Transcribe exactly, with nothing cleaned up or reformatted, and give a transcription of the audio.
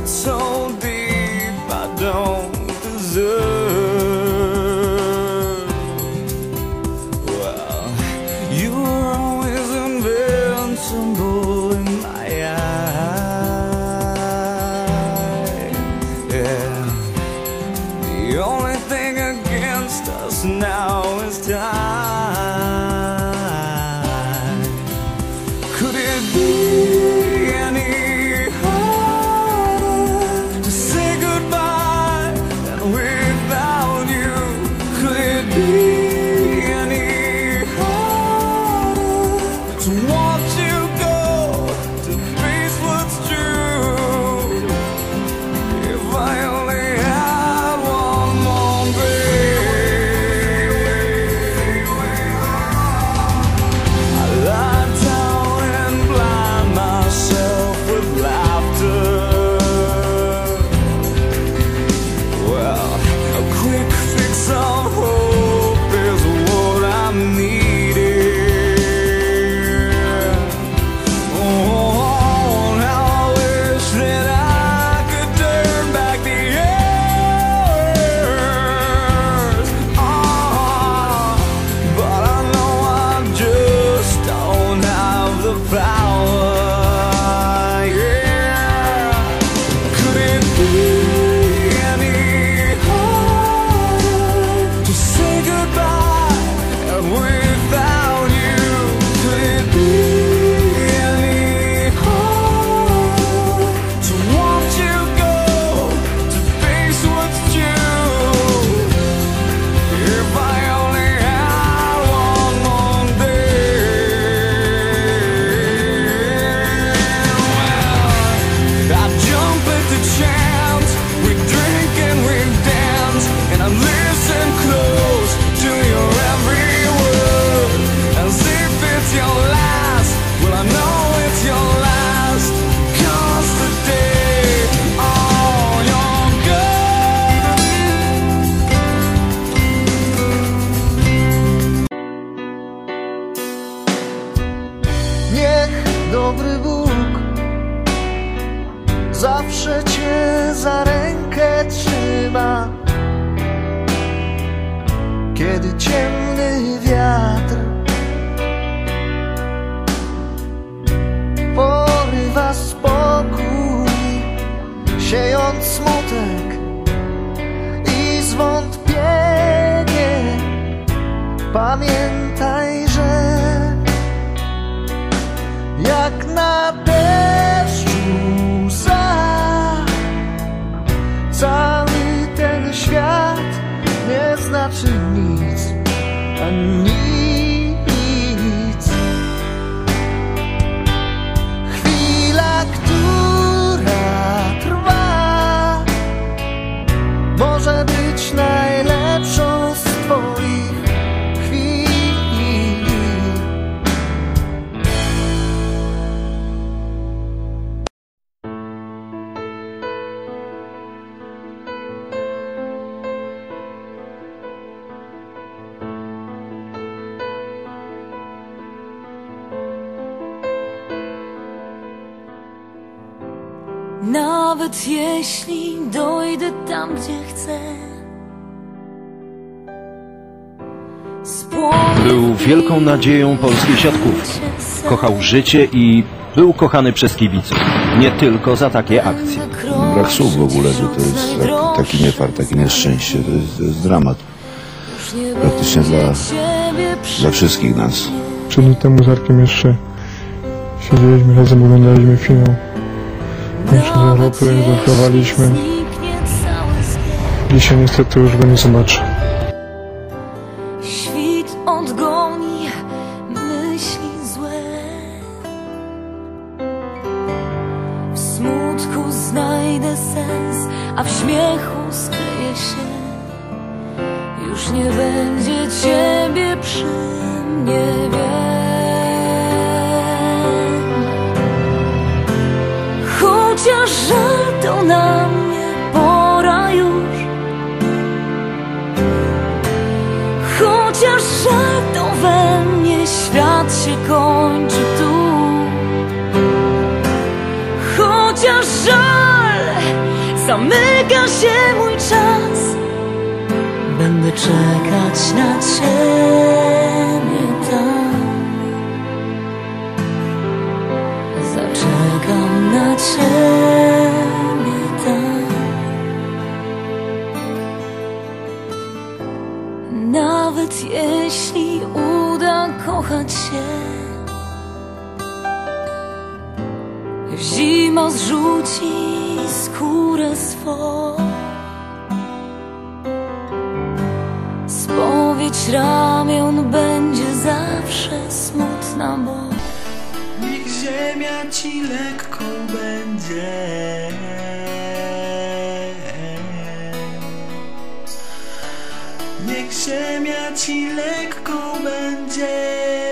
so deep I don't deserve. Well, you were always invincible in my eyes. Yeah. The only thing against us now is time. Could it be any harder to say goodbye and without you? Could it be any harder to watch you go, to face what's true? If I only had one more day, I lie down and blind myself with laughter. Well, a quick fix of hope is what I'm needing. Oh, now I wish that I could turn back the years. Ah, but I know I just don't have the power. Yeah. Could it be any harder to say goodbye and without you? Could it be any harder to watch you go, to face what's true? If I only had one more day. Well, I jump at the chance. We drink and we dance, and I listen close to your every word, as if it's your last. Well, I know it's your last, 'cause today, oh, you're gone. Niech dobry Bóg zawsze cię za rękę trzyma, kiedy ciemny wiatr porywa spokój, siejąc smutek i zwątpienie. Pamiętaj, że jak na deszczu łza, cały ten świat nie znaczy nic, a nic. Chwila, która trwa, może być najlepszą z twoich chwil. Nawet jeśli dojdę tam, gdzie chcę. Był wielką nadzieją polskiej siatkówki. Kochał życie i był kochany przez kibiców. Nie tylko za takie akcje. Brak słów w ogóle, że to jest taki niefart, takie nieszczęście. To jest, to jest dramat. Praktycznie dla, dla wszystkich nas. Trzy dni temu z Arkiem jeszcze siedzieliśmy razem, oglądaliśmy finał Mistrzostw Europy, zagrywaliśmy. Dzisiaj niestety już go nie zobaczę. Świt odgoni myśli złe. W smutku znajdę sens, a w śmiechu skryje się. Już nie będzie ciebie przy mnie, wiem. Chociaż żal to na mnie pora już. Chociaż żal to we mnie, świat się kończy tu. Chociaż żal zamyka się mój czas. Będę czekać na ciebie tam. Zaczekam na ciebie tam. Nawet jeśli uda kochać się, zima zrzuci skórę swą. Spowiedź ramion będzie zawsze smutna, bo niech ziemia ci lekką będzie. Niech ziemia ci lekką będzie.